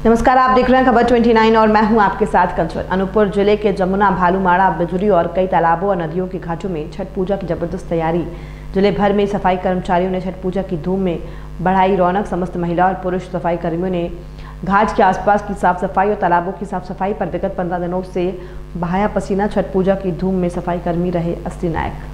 नमस्कार, आप देख रहे हैं खबर 29 और मैं हूं आपके साथ कंचन। अनूपपुर जिले के जमुना, भालूमाड़ा, बिजुरी और कई तालाबों और नदियों के घाटों में छठ पूजा की जबरदस्त तैयारी। जिले भर में सफाई कर्मचारियों ने छठ पूजा की धूम में बढ़ाई रौनक। समस्त महिला और पुरुष सफाई कर्मियों ने घाट के आसपास की साफ सफाई और तालाबों की साफ सफाई पर विगत 15 दिनों से बहाया पसीना। छठ पूजा की धूम में सफाई कर्मी रहे असली नायक।